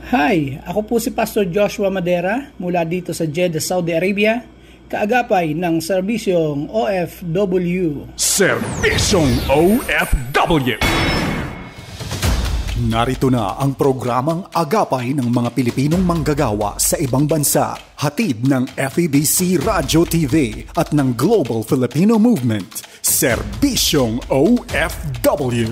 Hi, ako po si Pastor Joshua Madera mula dito sa Jeddah, Saudi Arabia, kaagapay ng serbisyong OFW. Serbisyong OFW. Narito na ang programang agapay ng mga Pilipinong manggagawa sa ibang bansa, hatid ng FEBC Radio TV at ng Global Filipino Movement. Serbisyong OFW.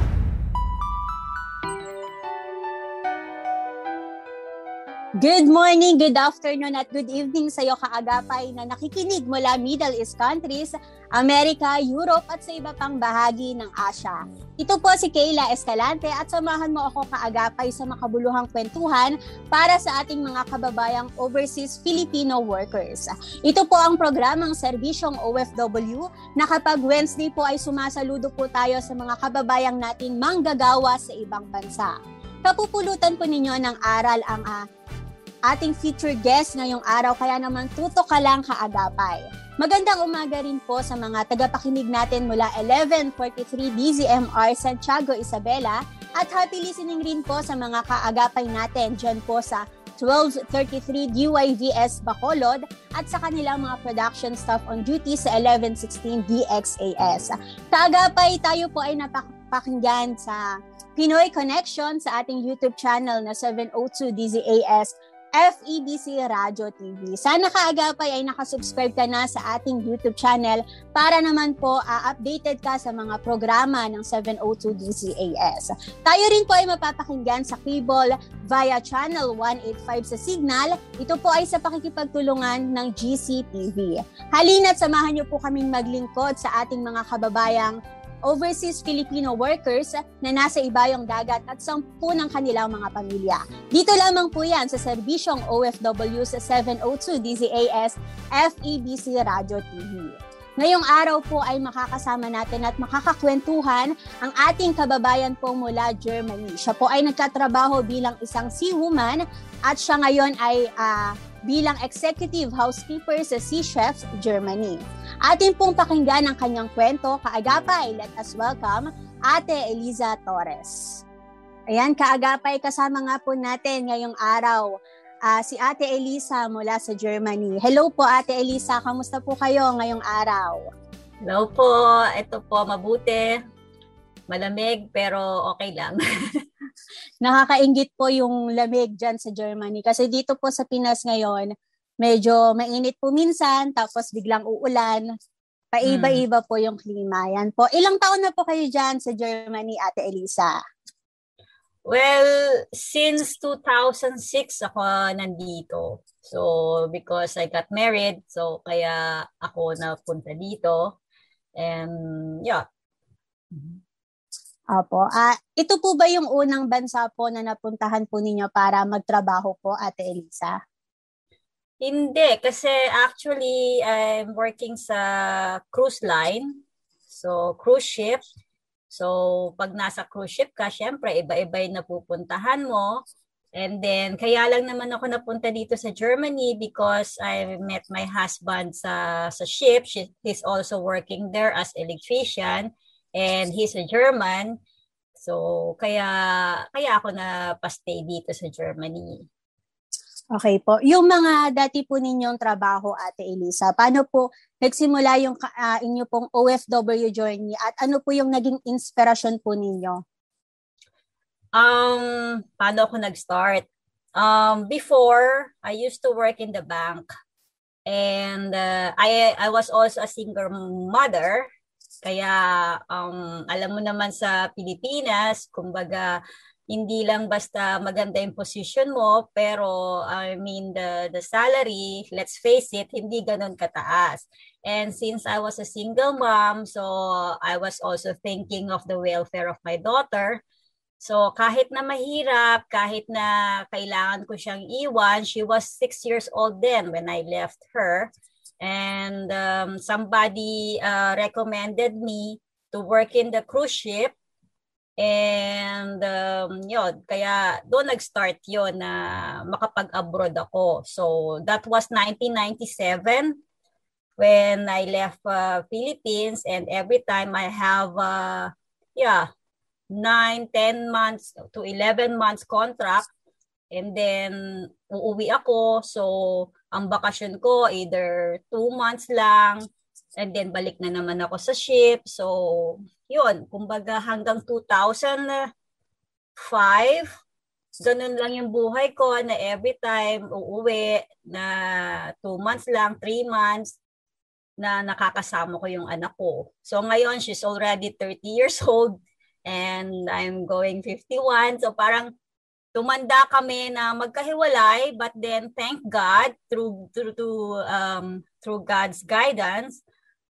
Good morning, good afternoon at good evening sa iyo kaagapay na nakikinig mula Middle East countries, Amerika, Europe at sa iba pang bahagi ng Asia. Ito po si Kayla Escalante at samahan mo ako kaagapay sa makabuluhang kwentuhan para sa ating mga kababayang overseas Filipino workers. Ito po ang programang Serbisyong OFW na kapag Wednesday po ay sumasaludo po tayo sa mga kababayang nating manggagawa sa ibang bansa. Kapupulutan po ninyo ng aral ang ating featured guest ngayong araw, kaya naman tutok ka lang kaagapay. Magandang umaga rin po sa mga tagapakinig natin mula 1143 DZMR Santiago, Isabela at happy listening rin po sa mga kaagapay natin dyan po sa 1233 DYVS Bacolod at sa kanilang mga production staff on duty sa 1116 DXAS. Kaagapay, tayo po ay napakinggan sa Pinoy Connection sa ating YouTube channel na 702 DZAS FEBC Radio TV. Sana kaagapay ay nakasubscribe ka na sa ating YouTube channel para naman po updated ka sa mga programa ng 702 DZAS. Tayo rin po ay mapapakinggan sa cable via channel 185 sa Signal. Ito po ay sa pakikipagtulungan ng GCTV. Halina't samahan niyo po kaming maglingkod sa ating mga kababayang overseas Filipino workers na nasa ibayong dagat at 10 ng kanilang mga pamilya. Dito lamang po yan sa Serbisyong OFW sa 702 DZAS FEBC Radio TV. Ngayong araw po ay makakasama natin at makakakwentuhan ang ating kababayan po mula Germany. Siya po ay nagkatrabaho bilang isang seawoman at siya ngayon ay bilang executive housekeeper sa Sea Chefs, Germany. Atin pong pakinggan ang kanyang kwento. Kaagapay, let us welcome Ate Eliza Torres. Ayan, kaagapay, kasama nga po natin ngayong araw si Ate Eliza mula sa Germany. Hello po Ate Eliza, kamusta po kayo ngayong araw? Hello po, ito po mabuti. Malamig pero okay lang. Nakakainggit po yung lamig dyan sa Germany kasi dito po sa Pinas ngayon, medyo mainit po minsan tapos biglang uulan. Paiba-iba po yung klima. Yan po. Ilang taon na po kayo dyan sa Germany, Ate Eliza? Well, since 2006 ako nandito. So, because I got married, so kaya ako napunta dito. And yeah. Opo. Ito po ba yung unang bansa po na napuntahan po ninyo para magtrabaho po, Ate Eliza? Hindi, kasi actually I'm working sa cruise line. So, cruise ship. So, pag nasa cruise ship ka, syempre, iba-iba yung napupuntahan mo. And then, kaya lang naman ako napunta dito sa Germany because I met my husband sa ship. He's also working there as electrician. And he's a German. So, kaya ako na pa-stay dito sa Germany. Okay po. Yung mga dati po ninyong trabaho, Ate Eliza, paano po nagsimula yung inyo pong OFW journey at ano po yung naging inspirasyon po ninyo? Paano ako nag-start? Before, I used to work in the bank. And I was also a single mother. Kaya alam mo naman sa Pilipinas, kumbaga hindi lang basta maganda yung position mo, pero I mean the salary, let's face it, hindi ganoon kataas. And since I was a single mom, so I was also thinking of the welfare of my daughter. So kahit na mahirap, kahit na kailangan ko siyang iwan, she was 6 years old then when I left her. And somebody recommended me to work in the cruise ship. And yun, kaya doon nag-start yun na makapag-abroad ako. So that was 1997 when I left Philippines, and every time I have 9, 10 months to 11 months contract. And then, uuwi ako. So, ang bakasyon ko, either 2 months lang. And then, balik na naman ako sa ship. So, yun. Kumbaga, hanggang 2005, ganun lang yung buhay ko na every time uuwi na 2 months lang, 3 months na nakakasama ko yung anak ko. So, ngayon, she's already 30 years old and I'm going 51. So, parang tumanda kami na magkahiwalay, but then thank God through God's guidance,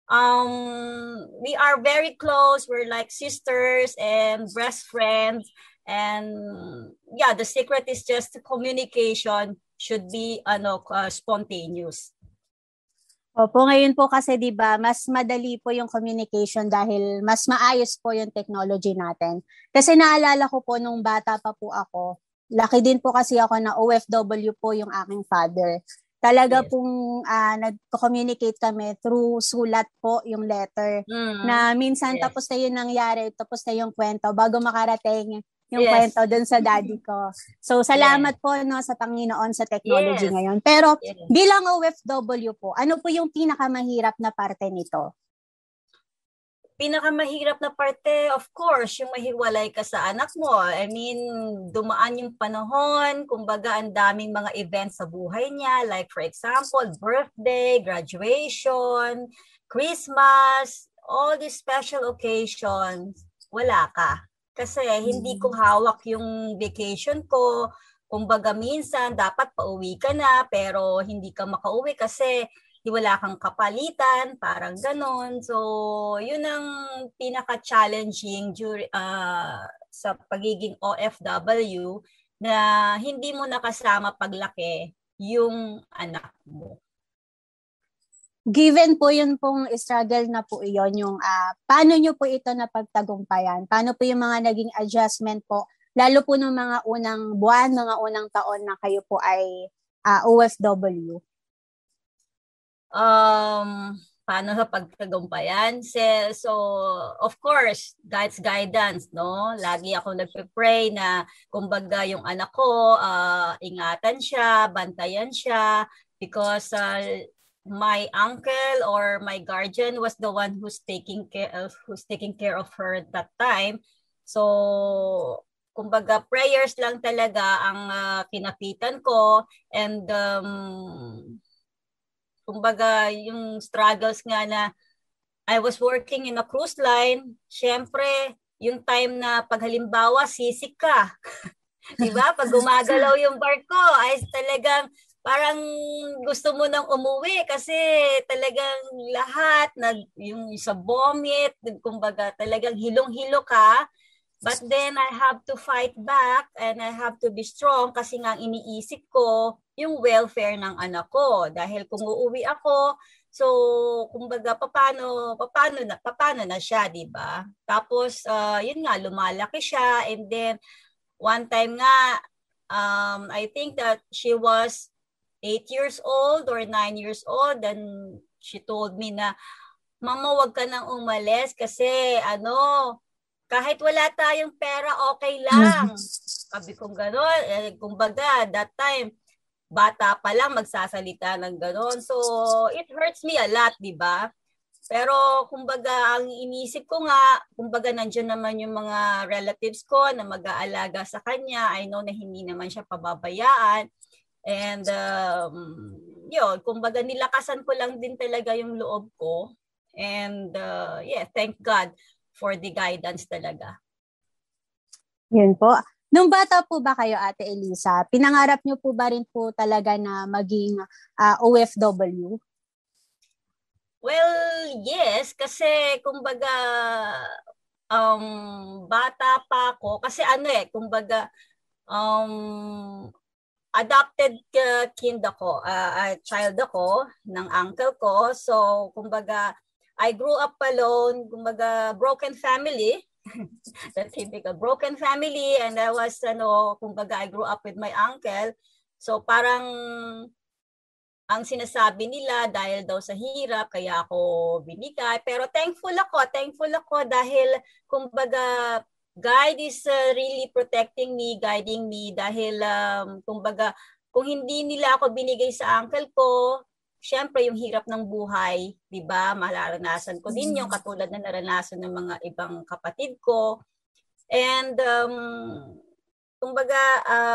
we are very close. We're like sisters and best friends, and yeah, the secret is just communication should be spontaneous. Opo, ngayon po kasi 'di ba, mas madali po yung communication dahil mas maayos po yung technology natin. Kasi naalala ko po nung bata pa po ako, laki din po kasi ako na OFW po yung aking father. Talaga pong nagko-communicate kami through sulat po yung letter. Na minsan tapos na yung nangyari, tapos na yung kwento bago makarating yung kwento dun sa daddy ko. So, salamat po sa Panginoon sa technology ngayon. Pero bilang OFW po, ano po yung pinakamahirap na parte nito? Pinakamahirap na parte, of course, yung mahiwalay ka sa anak mo. I mean, dumaan yung panahon, kumbaga ang daming mga events sa buhay niya, like for example, birthday, graduation, Christmas, all these special occasions, wala ka. Kasi hindi ko hawak yung vacation ko. Kumbaga minsan dapat pauwi ka na pero hindi ka makauwi kasi wala kang kapalitan, parang ganon. So, yun ang pinaka-challenging sa pagiging OFW na hindi mo nakasama paglaki yung anak mo. Given po yun pong struggle na po iyon, yung paano nyo po ito napagtagumpayan? Paano po yung mga naging adjustment po, lalo po ng mga unang buwan, mga unang taon na kayo po ay OFW? Paano sa pagtagumpayan? So, of course, God's guidance, no? Lagi ako nagpe-pray na, kumbaga, yung anak ko, ingatan siya, bantayan siya, because my uncle or my guardian was the one who's taking care of her at that time. So, kumbaga, prayers lang talaga ang kinapitan ko, and kumbaga, yung struggles nga na I was working in a cruise line, syempre, yung time na paghalimbawa, sisik ka. Diba? Pag gumagalaw yung barko, ay talagang parang gusto mo nang umuwi kasi talagang lahat, yung sa vomit, kumbaga talagang hilong-hilo ka. But then I have to fight back and I have to be strong kasi nga iniisip ko yung welfare ng anak ko. Dahil kung uuwi ako, so kumbaga paano na siya, di ba? Tapos yun nga, lumalaki siya, and then one time nga, I think that she was 8 years old or 9 years old, and she told me na, Mama, wag ka nang umalis kasi kahit wala tayong pera, okay lang. Sabi kong gano'n. Kumbaga, that time, bata pa lang magsasalita ng gano'n. So, it hurts me a lot, di ba? Pero, kumbaga, ang inisip ko nga, kumbaga, nandiyan naman yung mga relatives ko na mag-aalaga sa kanya. I know na hindi naman siya pababayaan. And, yun, kumbaga, nilakasan ko lang din talaga yung loob ko. And, thank God for the guidance talaga. Yun po. Nung bata po ba kayo, Ate Elisa, pinangarap nyo po ba rin po talaga na maging OFW? Well, yes. Kasi, kumbaga, bata pa ako. Kasi kumbaga, adopted child ako ng uncle ko. So, kumbaga, I grew up alone, kumbaga broken family. That's typical broken family, and I was kumbaga I grew up with my uncle. So parang ang sinasabi nila dahil daw sa hirap kaya ako binigay, pero thankful ako dahil kumbaga God is really protecting me, guiding me dahil kumbaga kung hindi nila ako binigay sa uncle ko, syempre yung hirap ng buhay, 'di ba? Mararanasan ko din yung katulad na naranasan ng mga ibang kapatid ko. And kumbaga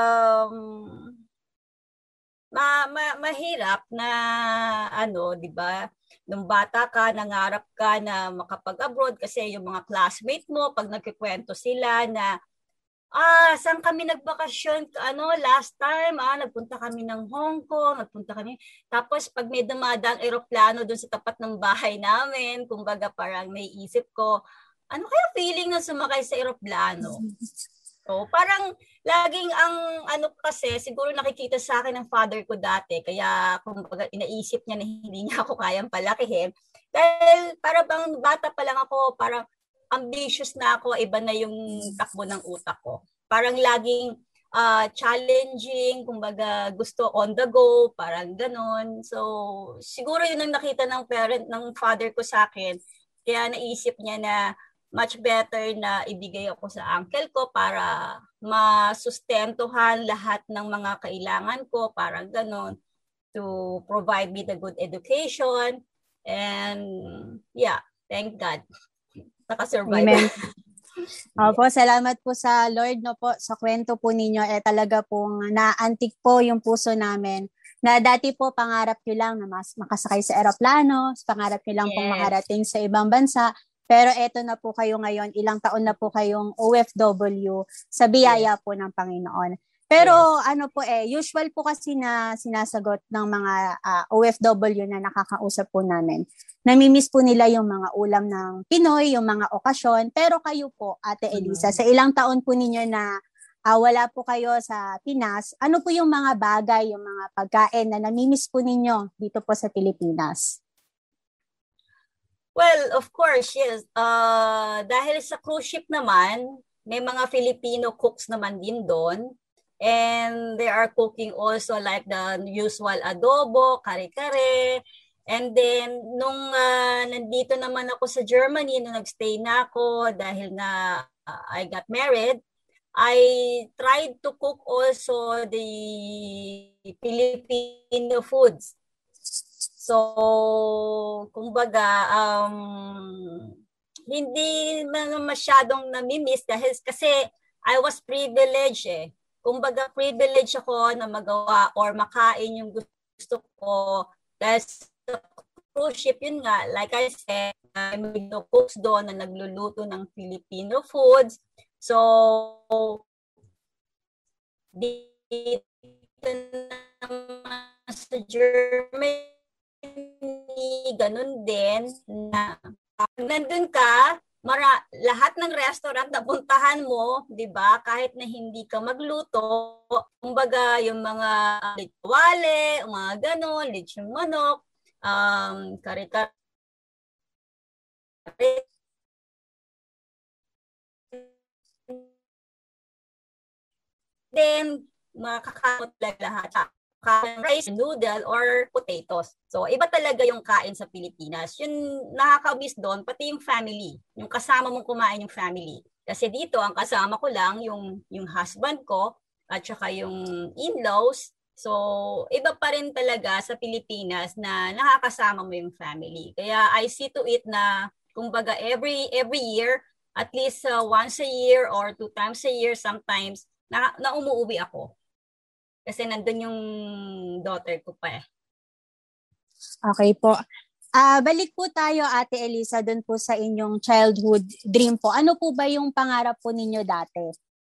mahirap na 'di ba? Nung bata ka, nangarap ka na makapag-abroad kasi yung mga classmate mo pag nagkikwento sila na saan kami nagbakasyon last time, nagpunta kami ng Hong Kong, tapos pag may dumadang eroplano doon sa tapat ng bahay namin, kumbaga parang naiisip ko, ano kaya feeling na sumakay sa eroplano? So, parang laging ang kasi siguro nakikita sa akin ng father ko dati, kaya kumbaga inaisip niya na hindi niya ako kayang palakihin. Dahil para bang bata pa lang ako, parang ambitious na ako, iba na yung takbo ng utak ko. Parang laging challenging, kumbaga gusto on the go, parang ganon. So, siguro yun ang nakita ng father ko sa akin. Kaya naisip niya na much better na ibigay ako sa uncle ko para masustentuhan lahat ng mga kailangan ko, parang ganon, to provide me the good education. And yeah, thank God. Nakasurvive. Amen. Opo, salamat po sa Lord po sa kwento po ninyo. Talaga pong naantig po yung puso namin na dati po pangarap nyo lang na mas makasakay sa eroplano, pangarap nyo lang pong makarating sa ibang bansa. Pero eto na po kayo ngayon, ilang taon na po kayong OFW sa biyaya po ng Panginoon. Pero usual po kasi na sinasagot ng mga OFW na nakakausap po namin. Namimiss po nila yung mga ulam ng Pinoy, yung mga okasyon. Pero kayo po, Ate Elisa, sa ilang taon po ninyo na wala po kayo sa Pinas, ano po yung mga bagay, yung mga pagkain na namimiss po ninyo dito po sa Pilipinas? Well, of course, yes. Dahil sa cruise ship naman, may mga Filipino cooks naman din doon. And they are cooking also like the usual adobo, kare-kare. And then, nung nandito naman ako sa Germany, nung nagstay na ako dahil na I got married, I tried to cook also the Filipino foods. So, kumbaga, hindi masyadong namimiss dahil kasi I was privileged Kumbaga, privileged ako na magawa or makain yung gusto ko dahil sa cruise ship, yun nga, like I said, may cooks doon na nagluluto ng Filipino foods. So, dito naman sa Germany, ganun din na nandun ka, lahat ng restaurant na puntahan mo, 'di ba? Kahit na hindi ka magluto, kumbaga yung mga wale, mga ganun, lechon manok, kare-kare, then makakamot lahat. Rice, noodle, or potatoes. So, iba talaga yung kain sa Pilipinas. Yung nakaka-miss doon, pati yung family. Yung kasama mong kumain yung family. Kasi dito, ang kasama ko lang yung husband ko at saka yung in-laws. So, iba pa rin talaga sa Pilipinas na nakakasama mo yung family. Kaya I see to it na, kumbaga, every year, at least once a year or 2 times a year sometimes, na umuwi ako. Kasi nandun yung daughter ko pa Okay po. Balik po tayo, Ate Elisa, dun po sa inyong childhood dream po. Ano po ba yung pangarap po ninyo dati?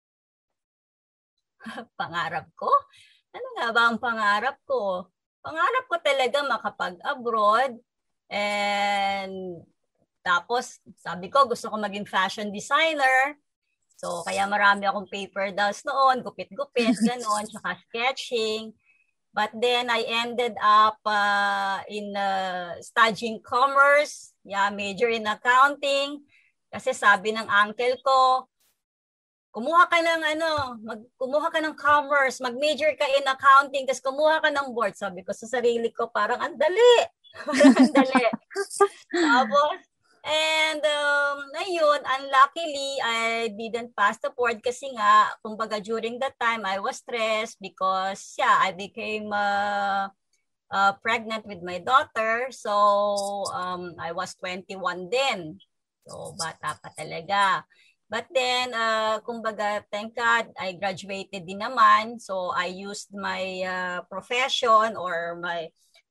Pangarap ko? Ano nga ba ang pangarap ko? Pangarap ko talaga makapag-abroad. And tapos, sabi ko, gusto ko maging fashion designer. So, kaya marami akong paper dolls noon, gupit-gupit, gano'n, tsaka sketching. But then, I ended up in studying commerce, major in accounting. Kasi sabi ng uncle ko, kumuha ka ng commerce, mag-major ka in accounting, tapos kumuha ka ng board. Sabi ko sa sarili ko, parang ang dali. Parang ang dali. Tapos, And ayun, unluckily, I didn't pass the board kasi nga, kumbaga during that time, I was stressed because, yeah, I became pregnant with my daughter. So, I was 21 then. So, bata pa talaga. But then, kumbaga, thank God, I graduated din naman. So, I used my profession or my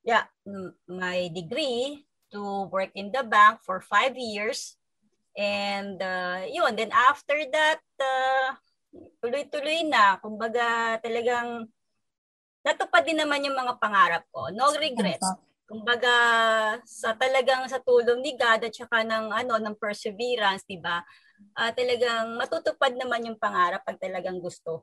degree to work in the bank for 5 years. And yun, then after that, tuloy-tuloy na. Kumbaga, talagang natupad din naman yung mga pangarap ko. No regrets. Kumbaga, sa tulong ni God at saka ng perseverance, 'di ba? Talagang matutupad naman yung pangarap pag talagang gusto.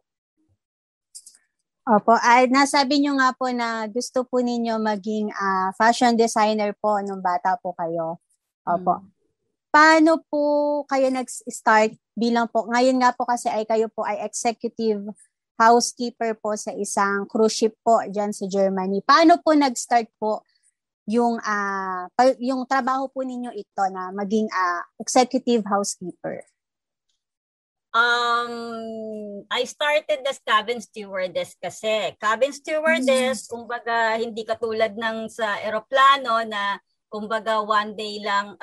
Opo, ay nasabi nyo nga po na gusto po ninyo maging fashion designer po nung bata po kayo. Opo. Paano po kayo nag-start bilang po, ngayon nga po kasi ay kayo po ay executive housekeeper po sa isang cruise ship po dyan sa Germany. Paano po nag-start po yung trabaho po ninyo ito na maging executive housekeeper? I started as cabin stewardess kasi. Cabin stewardess, kumbaga, hindi katulad ng sa eroplano na, kumbaga, one day lang,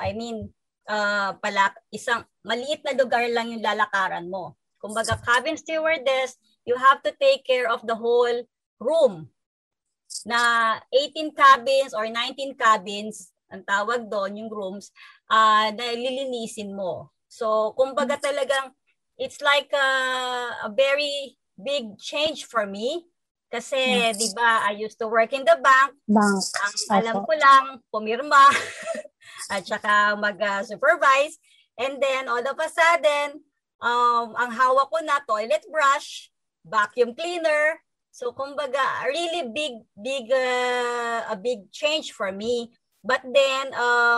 isang maliit na lugar lang yung lalakaran mo. Kumbaga, cabin stewardess, you have to take care of the whole room na 18 cabins or 19 cabins, ang tawag doon, yung rooms, na lilinisin mo. So, kumbaga talagang, it's like a very big change for me. Kasi, di ba, I used to work in the bank. Ang alam ko lang, pumirma at saka mag-supervise. And then, all of a sudden, ang hawak ko na toilet brush, vacuum cleaner. So, kumbaga, really a big change for me. But then,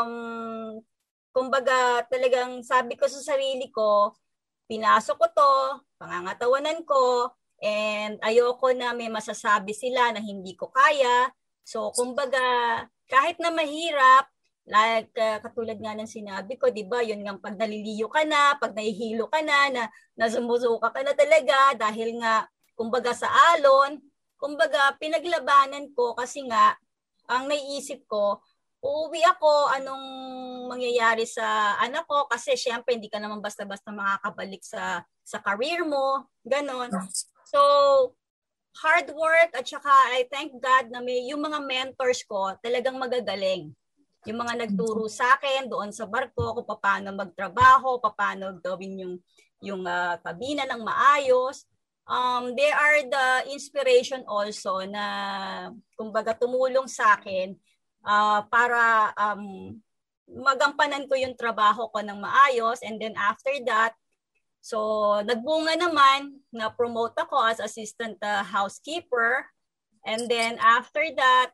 kumbaga, talagang sabi ko sa sarili ko, pinasok ko to, pangangatawanan ko, and ayoko na may masasabi sila na hindi ko kaya. So, kumbaga, kahit na mahirap, like katulad nga ng sinabi ko, di ba, yun nga pag naliliyo ka na, pag nahihilo ka na nasumusuka ka na talaga dahil nga, kumbaga sa alon, kumbaga pinaglabanan ko kasi nga, ang naiisip ko, uuwi ako, anong mangyayari sa anak ko kasi syempre hindi ka naman basta-basta makakabalik sa career mo, ganon. So, hard work at saka I thank God na yung mga mentors ko talagang magagaling. Yung mga nagturo sa akin doon sa barko kung paano magtrabaho, paano gawin yung kabina ng maayos. They are the inspiration also na kumbaga tumulong sa akin para magampanan ko yung trabaho ko ng maayos. And then after that, so nagbunga naman, na-promote ako as assistant housekeeper. And then after that,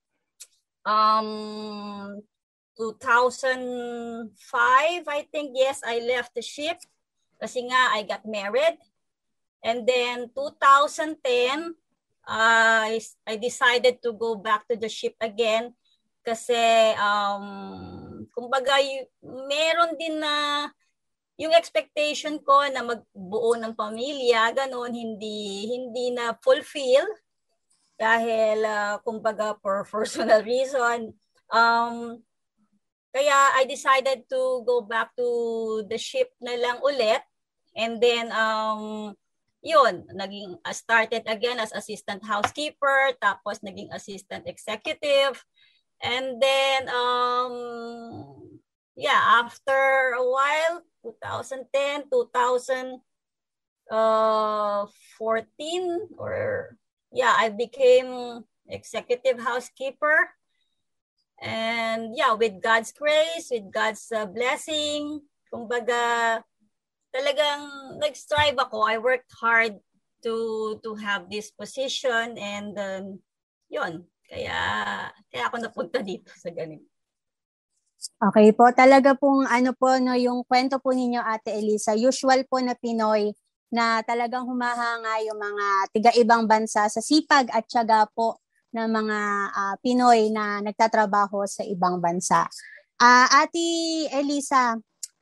2005, I think, yes, I left the ship kasi nga I got married. And then 2010, I decided to go back to the ship again kasi kumbaga meron din na yung expectation ko na magbuo ng pamilya, ganun, hindi na fulfill dahil kumbaga for personal reason. Kaya I decided to go back to the ship na lang ulit. And then yun, started again as assistant housekeeper, tapos naging assistant executive. And then, after a while, 2010, 2014, I became executive housekeeper. And with God's grace, with God's blessing, kumbaga, talagang nag-strive ako. I worked hard to have this position and yun. Kaya ako napunta dito sa ganito. Okay po, talaga pong yung kwento po ninyo, Ate Elisa, usual po na Pinoy na talagang humahanga yung mga tiga-ibang bansa sa sipag at tiyaga po ng mga Pinoy na nagtatrabaho sa ibang bansa. Ate Elisa,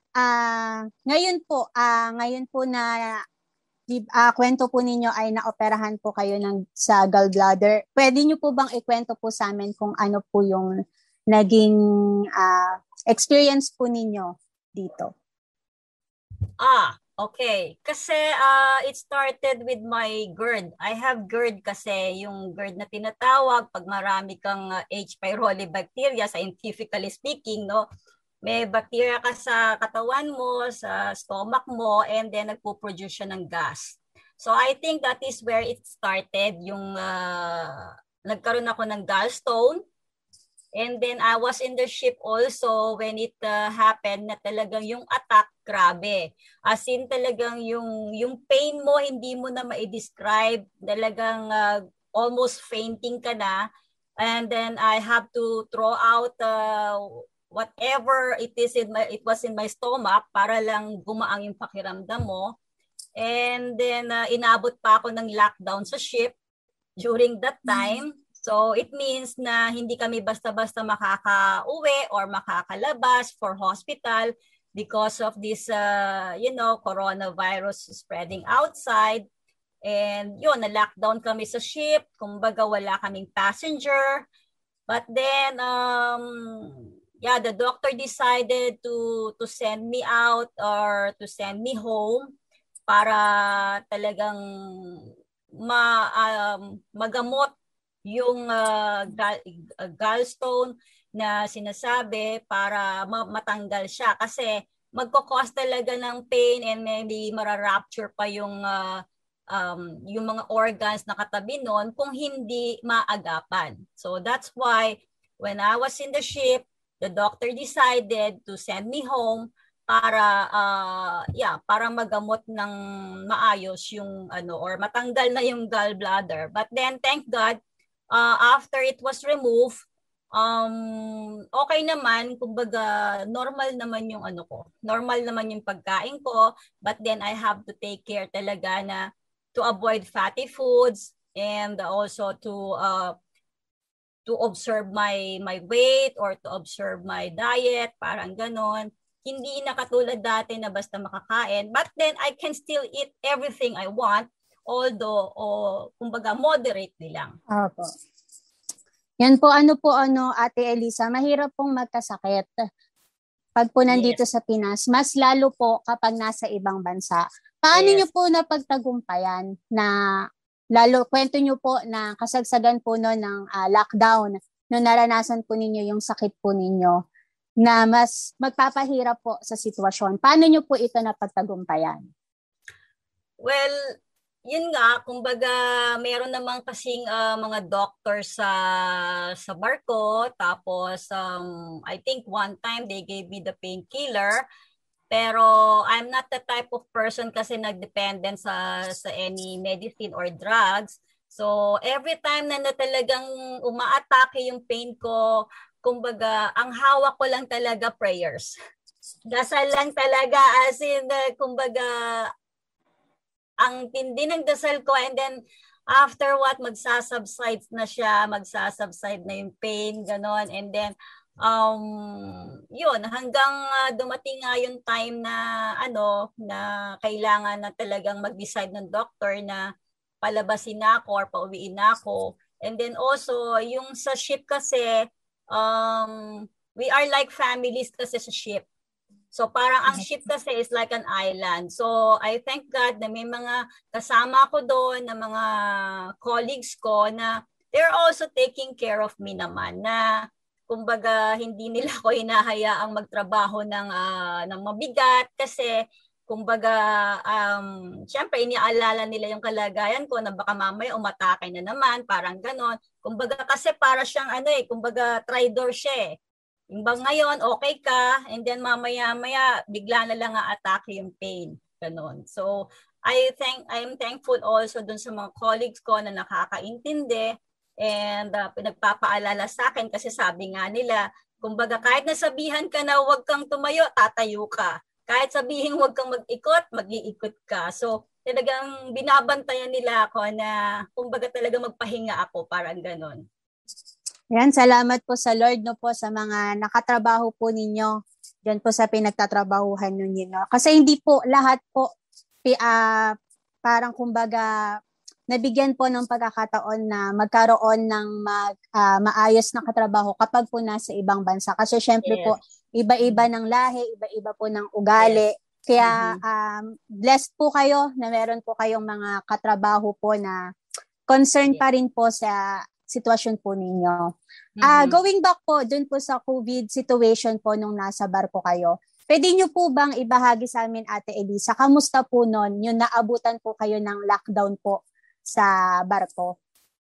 ngayon po na kwento po ninyo ay naoperahan po kayo sa gallbladder. Pwede nyo po bang ikwento po sa amin kung ano po yung naging experience po ninyo dito? Okay. Kasi it started with my GERD. I have GERD kasi yung GERD na tinatawag pag marami kang H. pylori bacteria, scientifically speaking, no? May bacteria ka sa katawan mo, sa stomach mo, and then nagpo-produce siya ng gas. So I think that is where it started, yung nagkaroon ako ng gallstone. And then I was in the ship also when it happened na talagang yung attack, grabe. As in talagang yung pain mo, hindi mo na ma-describe. Talagang almost fainting ka na. And then I have to throw out whatever it was in my stomach para lang gumaang yung pakiramdam mo. And then inabot pa ako ng lockdown sa ship during that time. So it means na hindi kami basta-basta makaka-uwi or makakalabas for hospital because of this coronavirus spreading outside. And yun, na-lockdown kami sa ship. Kumbaga wala kaming passenger. But then the doctor decided to send me out or to send me home para talagang magamot yung gallstone na sinasabi para matanggal siya kasi magko-cause talaga ng pain and maybe mararupture pa yung mga organs na katabi nun kung hindi maagapan. So that's why when I was in the ship, the doctor decided to send me home para magamot ng maayos yung or matanggal na yung gallbladder. But then thank God, after it was removed, okay naman, kumbaga normal naman yung normal naman yung pagkain ko, but then I have to take care talaga na to avoid fatty foods and also to observe my weight or to observe my diet, parang ganon. Hindi na katulad dati na basta makakain, but then I can still eat everything I want, although kumbaga moderately lang. Opo. Yan po, Ate Elisa, mahirap pong magkasakit pag po nandito sa Pinas, mas lalo po kapag nasa ibang bansa. Paano nyo po napagtagumpayan na, kwento nyo po na kasagsagan po ng lockdown, no naranasan po ninyo yung sakit po ninyo, na mas magpapahirap po sa sitwasyon. Paano nyo po ito napagtagumpayan? Well, yun nga, kumbaga meron naman kasing mga doctor sa barko, tapos I think one time they gave me the painkiller, pero I'm not the type of person kasi nagdependent sa any medicine or drugs. So every time na talagang umaatake yung pain ko, kumbaga ang hawak ko lang talaga prayers. Dasal lang talaga, as in kumbaga ang tindi ng dasal ko, and then after what, magsasubside na siya, magsasubside na yung pain, ganon. And then, yun, hanggang dumating nga yung time na, na kailangan na talagang mag-decide ng doctor na palabasin na ako or pauwiin na ako. And then also, yung sa ship kasi, we are like families kasi sa ship. So parang ang ship kasi is like an island. So I thank God na may mga kasama ko doon, na mga colleagues ko na they're also taking care of me naman, na kumbaga hindi nila ko hinahayaang magtrabaho ng mabigat kasi kumbaga syempre iniaalala nila yung kalagayan ko na baka mamaya umatake na naman, parang ganon. Kumbaga kasi para siyang kumbaga traitor siya eh. Imbang ngayon, okay ka, and then mamaya-maya, bigla na lang atake yung pain. Ganon. So, I'm thankful also dun sa mga colleagues ko na nakakaintindi and pinagpapaalala sa akin kasi sabi nga nila, kumbaga kahit nasabihan ka na huwag kang tumayo, tatayo ka. Kahit sabihin huwag kang mag-ikot, mag-iikot ka. So, talagang binabantayan nila ako na kumbaga talaga magpahinga ako, parang ganon. Yan, salamat po sa Lord no po sa mga nakatrabaho po ninyo. Diyan po sa pinagtatrabahuhan ninyo. No? Kasi hindi po lahat po parang kumbaga nabigyan po ng pagkakataon na magkaroon ng maayos na katrabaho kapag po nasa ibang bansa. Kasi syempre po, iba-iba ng lahi, iba-iba po ng ugali. Kaya blessed po kayo na meron po kayong mga katrabaho po na concern pa rin po sa sitwasyon po ninyo. Going back po dun po sa COVID situation po nung nasa barko kayo, pwede nyo po bang ibahagi sa amin, Ate Elisa, kamusta po nun yung naabutan po kayo ng lockdown po sa barko?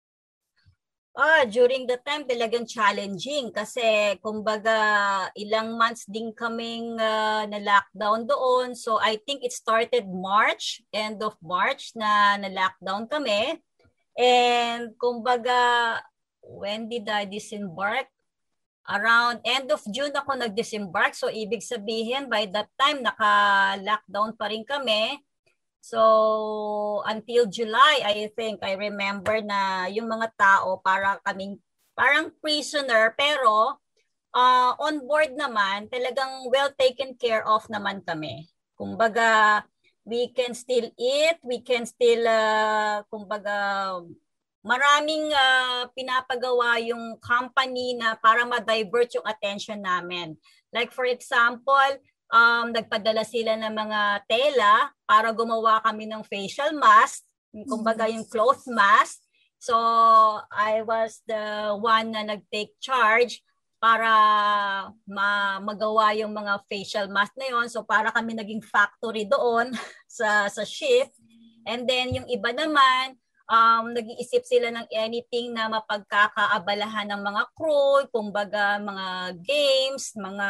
During the time talagang challenging kasi kumbaga ilang months din kaming na-lockdown doon. So I think it started March, end of March na na-lockdown kami. And kumbaga, when did I disembark? Around end of June ako nag-disembark. So ibig sabihin by that time naka-lockdown pa rin kami. So until July, I think, I remember na yung mga tao parang prisoner pero on board naman talagang well taken care of naman kami. Kumbaga, we can still eat, we can still, kumbaga, maraming pinapagawa yung company na para ma-divert yung attention namin. Like for example, nagpadala sila ng mga tela para gumawa kami ng facial mask, kumbaga yung cloth mask. So, I was the one na nag-take charge para magawa yung mga facial mask na yon. So para kami naging factory doon sa ship. And then yung iba naman, nag-iisip sila ng anything na mapagkakaabalahan ng mga crew, kumbaga mga games, mga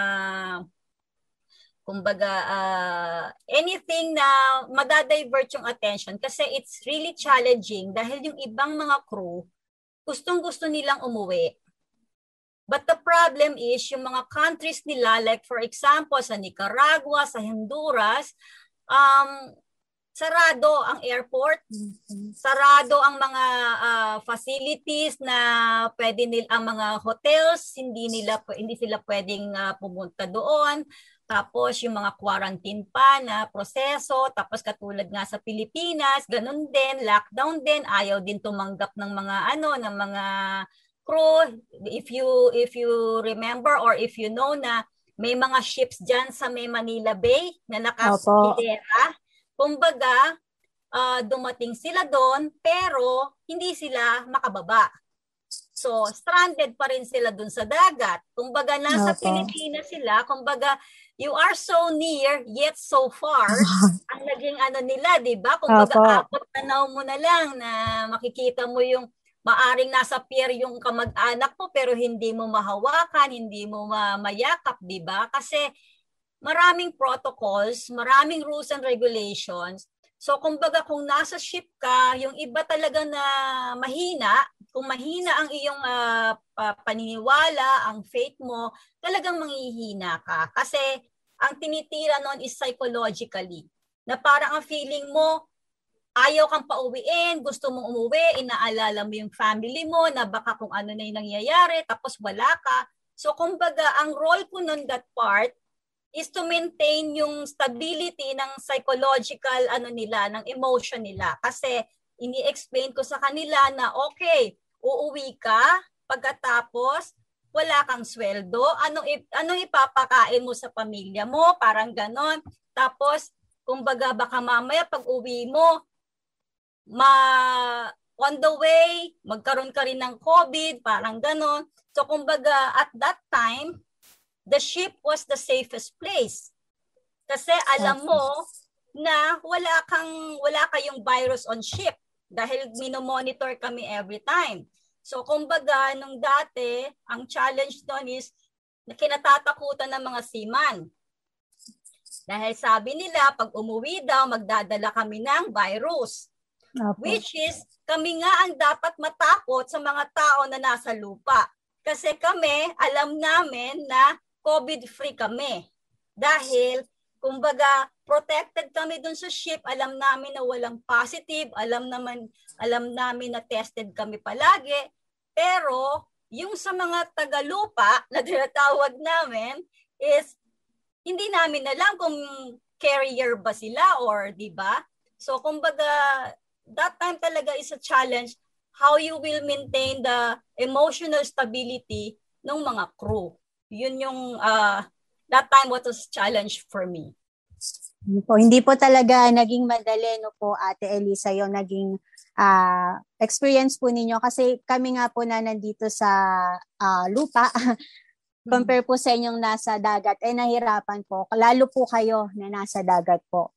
kumbaga anything na madadivert yung attention kasi it's really challenging dahil yung ibang mga crew gustong-gusto nilang umuwi. But the problem is, yung mga countries nila, like for example, sa Nicaragua, sa Honduras, sarado ang airport, sarado ang mga facilities na pwede ang mga hotels, hindi sila pwedeng pumunta doon. Tapos yung mga quarantine pa na proseso, tapos katulad nga sa Pilipinas, ganun din, lockdown din, ayaw din tumanggap ng mga ng mga crew. If you remember or if you know na may mga ships diyan sa may Manila Bay na nakapilera, kumbaga dumating sila doon pero hindi sila makababa. So stranded pa rin sila doon sa dagat. Kumbaga nasa Pilipinas sila, kumbaga you are so near yet so far. Ang naging nila, 'di ba? Kumbaga apat tanaw mo na lang na makikita mo yung maaring nasa pier yung kamag-anak mo pero hindi mo mahawakan, hindi mo mayakap, di ba? Kasi maraming protocols, maraming rules and regulations. So kumbaga kung nasa ship ka, yung iba talaga na mahina, kung mahina ang iyong paniniwala, ang faith mo, talagang manghihina ka. Kasi ang tinitira noon is psychologically. Na parang ang feeling mo, ayaw kang pauwiin, gusto mong umuwi, inaalala mo yung family mo na baka kung ano na yung nangyayari, tapos wala ka. So kumbaga, ang role ko nun that part is to maintain yung stability ng psychological nila, ng emotion nila. Kasi ini-explain ko sa kanila na okay, uuwi ka, pagkatapos wala kang sweldo, anong ipapakain mo sa pamilya mo, parang ganon. Tapos, kumbaga baka mamaya pag uwi mo, on the way, magkaroon ka rin ng COVID, parang ganon. So kumbaga at that time, the ship was the safest place. Kasi alam mo na wala kayong virus on ship dahil minomonitor kami every time. So kumbaga nung dati, ang challenge doon is na kinatatakutan ng mga seaman. Dahil sabi nila, pag umuwi daw, magdadala kami ng virus. Which is, kami nga ang dapat matakot sa mga tao na nasa lupa. Kasi kami, alam namin na COVID-free kami. Dahil, kumbaga, protected kami dun sa ship. Alam namin na walang positive. Alam namin na tested kami palagi. Pero, yung sa mga tagalupa na tinatawag namin is hindi namin alam kung carrier ba sila or di ba? So kumbaga that time talaga is a challenge how you will maintain the emotional stability ng mga crew. Yun yung that time what was challenge for me. Hindi po talaga naging madali no po Ate Elisa yung naging experience po ninyo kasi kami nga po na nandito sa lupa compare po sa inyong nasa dagat nahirapan po lalo po kayo na nasa dagat po.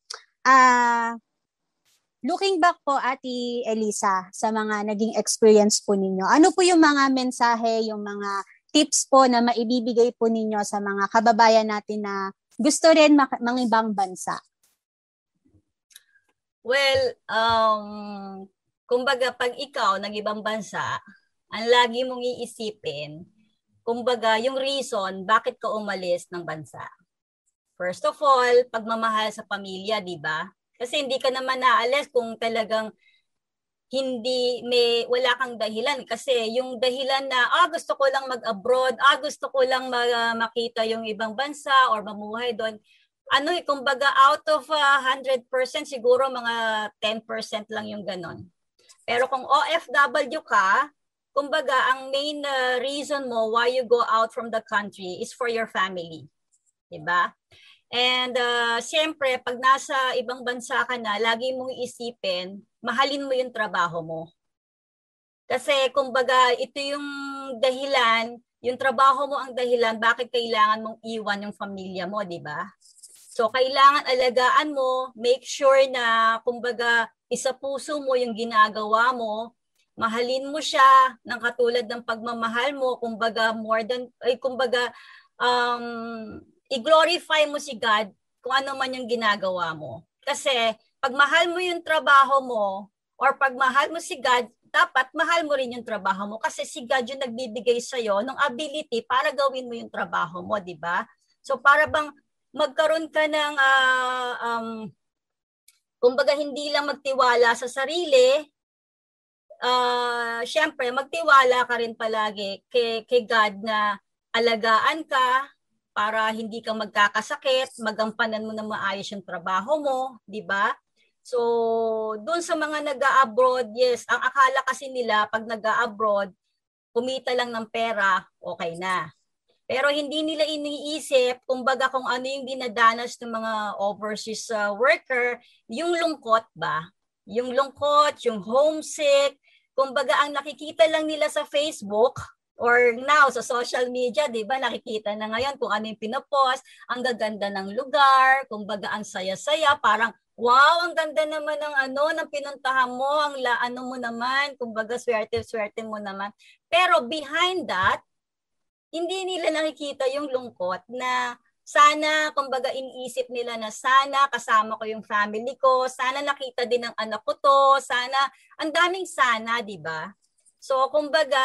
Looking back po Ate Elisa sa mga naging experience po ninyo, ano po yung mga mensahe, yung mga tips po na maibibigay po ninyo sa mga kababayan natin na gusto rin mangibang bansa? Well, kumbaga pag ikaw nag-ibang bansa, ang lagi mong iisipin, kumbaga yung reason bakit ka umalis ng bansa. First of all, pagmamahal sa pamilya, di ba? Kasi hindi ka naman naalis kung talagang wala kang dahilan kasi yung dahilan na gusto ko lang mag-abroad, gusto ko lang makita yung ibang bansa or mamuhay doon. Kumbaga out of 100% siguro mga 10% lang yung ganon. Pero kung OFW ka, kumbaga ang main reason mo why you go out from the country is for your family. Diba? And siyempre, pag nasa ibang bansa ka na, lagi mong isipin, mahalin mo yung trabaho mo. Kasi kumbaga, ito yung dahilan, yung trabaho mo ang dahilan, bakit kailangan mong iwan yung pamilya mo, di ba? So, kailangan alagaan mo, make sure na, kumbaga, isa puso mo yung ginagawa mo, mahalin mo siya ng katulad ng pagmamahal mo, kumbaga, i-glorify mo si God kung ano man yung ginagawa mo. Kasi pag mahal mo yung trabaho mo or pag mahal mo si God, dapat mahal mo rin yung trabaho mo kasi si God yung nagbibigay sa'yo ng ability para gawin mo yung trabaho mo, di ba? So para bang magkaroon ka ng, kumbaga hindi lang magtiwala sa sarili, syempre magtiwala ka rin palagi kay God na alagaan ka, para hindi ka magkakasakit, magampanan mo na maayos yung trabaho mo, di ba? So, doon sa mga nag-a-abroad, yes, ang akala kasi nila pag nag-a-abroad, kumita lang ng pera, okay na. Pero hindi nila iniisip, kumbaga kung ano yung dinadanas ng mga overseas worker, yung lungkot ba? Yung lungkot, yung homesick, kumbaga ang nakikita lang nila sa Facebook, or now sa social media, 'di ba? Nakikita na ngayon kung ano yung pinopost, ang gaganda ng lugar, kumbaga ang saya-saya, parang wow, ang ganda naman ng pinuntahan mo, ano mo naman, kumbaga swerte-swerte mo naman. Pero behind that, hindi nila nakikita yung lungkot na sana, kumbaga iniisip nila na sana kasama ko yung family ko, sana nakita din ng anak ko to, sana, ang daming sana, 'di ba? So, kumbaga,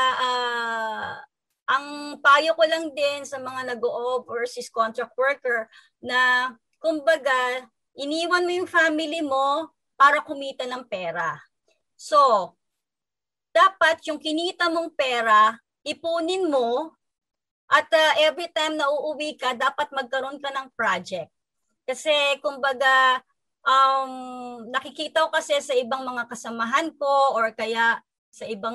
ang payo ko lang din sa mga nag-overseas contract worker na, kumbaga, iniwan mo yung family mo para kumita ng pera. So, dapat yung kinita mong pera, ipunin mo at every time na uuwi ka, dapat magkaroon ka ng project. Kasi, kumbaga, nakikita ko kasi sa ibang mga kasamahan ko or kaya sa ibang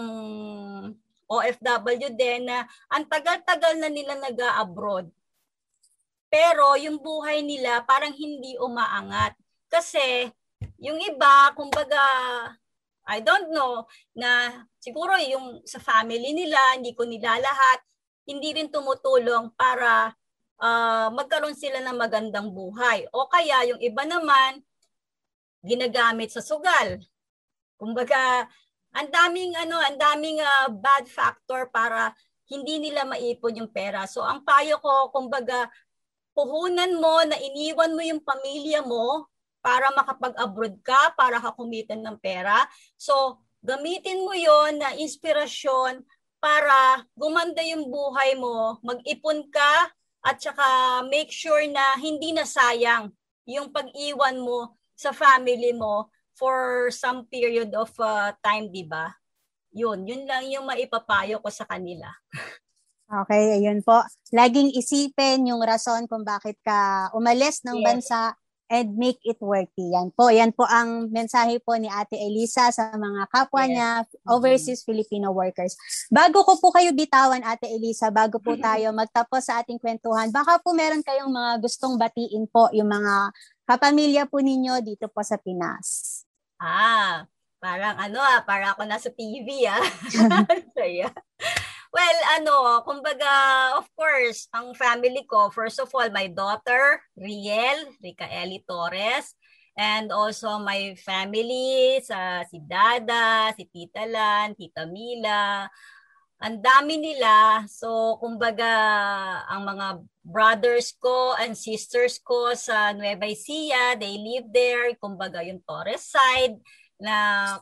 OFW din na ang tagal-tagal na nila nag-a-abroad. Pero yung buhay nila parang hindi umaangat. Kasi yung iba, kumbaga, I don't know, na siguro yung sa family nila, hindi ko nila lahat, hindi rin tumutulong para magkaroon sila ng magandang buhay. O kaya yung iba naman, ginagamit sa sugal. Kumbaga, ang daming bad factor para hindi nila maipon yung pera. So ang payo ko, kumbaga, puhunan mo na iniwan mo yung pamilya mo para makapag-abroad ka, para ka kumita ng pera. So gamitin mo yon na inspirasyon para gumanda yung buhay mo, mag-ipon ka at saka make sure na hindi na sayang yung pag-iwan mo sa family mo for some period of time, di ba? Yun lang yung maipapayo ko sa kanila. Okay, ayun po. Laging isipin yung rason kung bakit ka umalis ng bansa and make it worthy. Yan po ang mensahe po ni Ate Elisa sa mga kapwa niya, overseas Filipino workers. Bago ko po kayo bitawan, Ate Elisa, bago po tayo magtapos sa ating kwentuhan, baka po meron kayong mga gustong batiin po yung mga kapamilya po ninyo dito po sa Pinas. Parang para ako nasa TV Saya. Well, kumbaga, of course, ang family ko, first of all, my daughter, Rica Eli Torres, and also my family, si Dada, si Tita Lan, Tita Mila, ang dami nila. So, kumbaga, ang mga brothers ko and sisters ko sa Nueva Ecija, they live there, kumbaga yung Torres side, na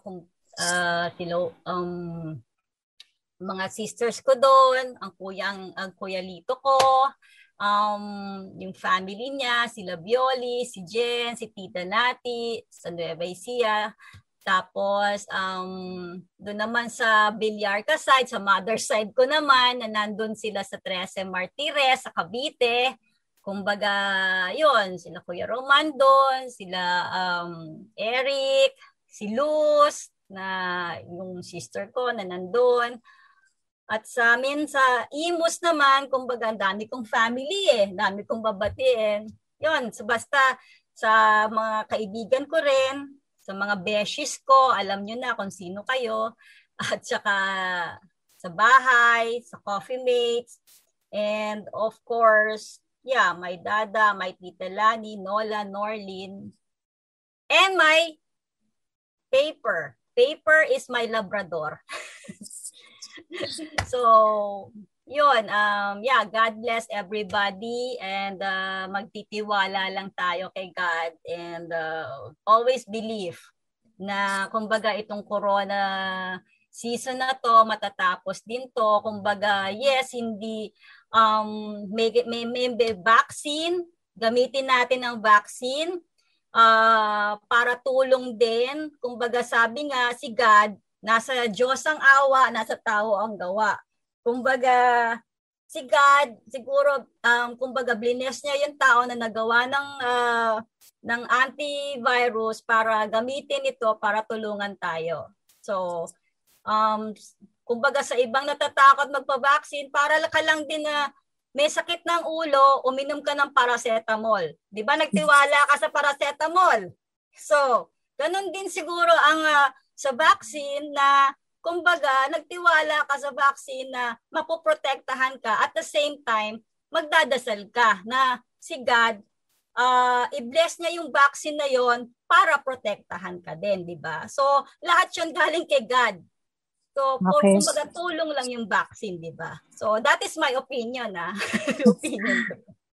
mga sisters ko doon, ang kuya Lito ko, yung family niya, sila Bioli, si Jen, si Tita Nati, sa Nueva Ecija. Tapos, doon naman sa Villarca side, sa mother side ko naman, na nandun sila sa 13 Martires, sa Cavite. Kumbaga, yun, sila Kuya Roman doon, sila Eric, si Luz, na yung sister ko na nandun. At sa amin sa Imus naman, kumbaga, dami kong family dami kong babatiin. Yun, so basta sa mga kaibigan ko rin, sa mga beshies ko, alam nyo na kung sino kayo. At saka sa bahay, sa coffee mates, and of course, my Dada, my Tita Lani, Nola, Norlin, and my Paper. Paper is my Labrador. So, yun, God bless everybody, and magtitiwala lang tayo kay God, and always believe na kumbaga itong corona season na to, matatapos din to. Kumbaga, yes, hindi may vaccine, gamitin natin ang vaccine para tulong din. Kumbaga, sabi nga si God, nasa Diyos ang awa, nasa tao ang gawa. Kumbaga, si God, siguro, kumbaga, bless niya yung tao na nagawa ng antivirus para gamitin ito para tulungan tayo. So, kumbaga, sa ibang natatakot magpa-vaccine, para ka lang din na may sakit ng ulo, uminom ka ng paracetamol. Di ba, nagtiwala ka sa paracetamol? So, ganun din siguro ang sa vaccine na, kumbaga, nagtiwala ka sa vaccine na mapoprotektahan ka, at the same time, magdadasal ka na si God, i-bless niya yung vaccine na yon para protektahan ka din, di ba? So, lahat yun galing kay God. So, kumbaga, tulong lang yung vaccine, di ba? So, that is my opinion, opinion ko.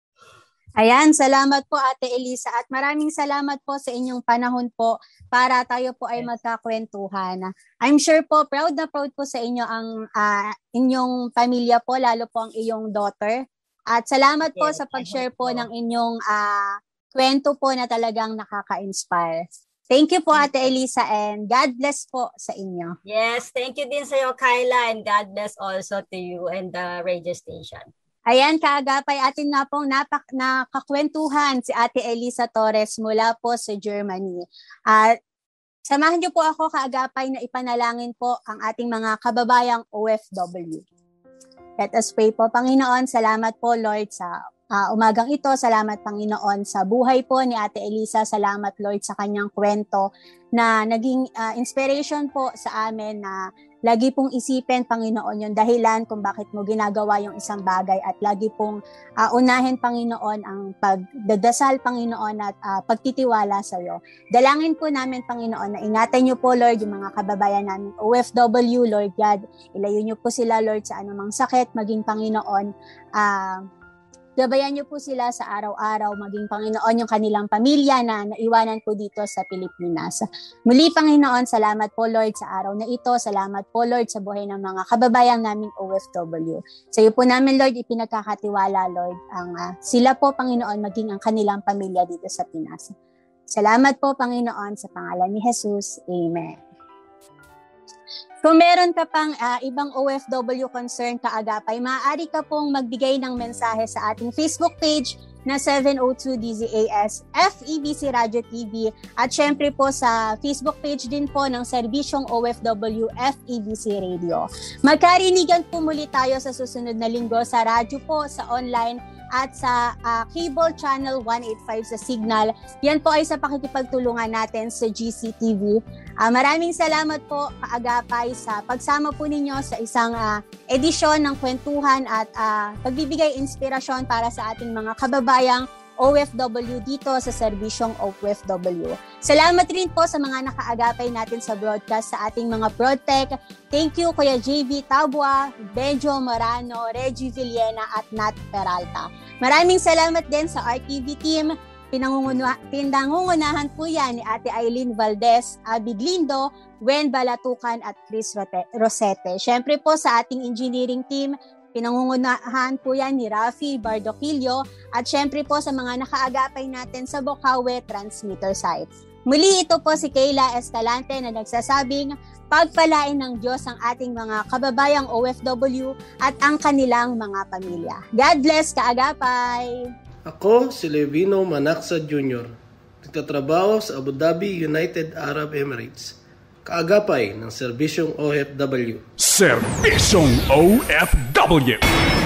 Ayan, salamat po Ate Elisa, at maraming salamat po sa inyong panahon po para tayo po ay magkakwentuhan. I'm sure po, proud na proud po sa inyo ang inyong pamilya po, lalo po ang iyong daughter. At salamat po sa pag-share po ng inyong kwento po na talagang nakaka-inspire. Thank you po Ate Elisa, and God bless po sa inyo. Yes, thank you din sa iyo Kyla, and God bless also to you and the radio station. Ayan, kaagapay, atin nga pong nakakwentuhan si Ate Elisa Torres mula po sa Germany. At samahan niyo po ako, kaagapay, na ipanalangin po ang ating mga kababayang OFW. Let us pray po. Panginoon, salamat po Lord sa umagang ito. Salamat Panginoon sa buhay po ni Ate Elisa. Salamat Lord sa kanyang kwento na naging inspiration po sa amin na lagi pong isipin, Panginoon, yung dahilan kung bakit mo ginagawa yung isang bagay, at lagi pong unahin, Panginoon, ang pagdadasal, Panginoon, at pagtitiwala sa iyo. Dalangin po namin, Panginoon, na ingatan niyo po, Lord, yung mga kababayan namin OFW, Lord God. Ilayo niyo po sila, Lord, sa anumang sakit, maging Panginoon, gabayan niyo po sila sa araw-araw, maging Panginoon yung kanilang pamilya na naiwanan po dito sa Pilipinas. Muli, Panginoon, salamat po Lord sa araw na ito. Salamat po Lord sa buhay ng mga kababayan naming OFW. Sa iyo po namin Lord, ipinagkakatiwala Lord, ang sila po Panginoon maging ang kanilang pamilya dito sa Pinas. Salamat po Panginoon sa pangalan ni Jesus. Amen. Kung meron ka pang ibang OFW concern kaagapay, maaari ka pong magbigay ng mensahe sa ating Facebook page na 702 DZAS FEBC Radio TV at syempre po sa Facebook page din po ng Serbisyong OFW FEBC Radio. Magkarinigan po muli tayo sa susunod na linggo sa radyo po, sa online at sa cable channel 185 sa Signal. Yan po ay sa pakikipagtulungan natin sa GCTV. Maraming salamat po kaagapay sa pagsama po ninyo sa isang edisyon ng kwentuhan at pagbibigay inspirasyon para sa ating mga kababayang OFW dito sa Serbisyong OFW. Salamat rin po sa mga nakaagapay natin sa broadcast sa ating mga ProdTech. Thank you Kuya JB Tabua, Benjo Morano, Reggie Villena at Nat Peralta. Maraming salamat din sa RTV team. Pinangungunahan po yan ni Ate Eileen Valdez, Abby Glindo, Wen Balatukan at Chris Rosete. Siyempre po sa ating engineering team, pinangungunahan po yan ni Rafi Bardoquillo at syempre po sa mga nakaagapay natin sa Bocaue Transmitter site. Muli ito po si Kayla Escalante na nagsasabing pagpalain ng Diyos ang ating mga kababayang OFW at ang kanilang mga pamilya. God bless kaagapay! Ako si Levino Manaxa Jr. Nagtatrabaho sa Abu Dhabi, United Arab Emirates. Kaagapay ng Serbisyong OFW. Serbisyong OFW.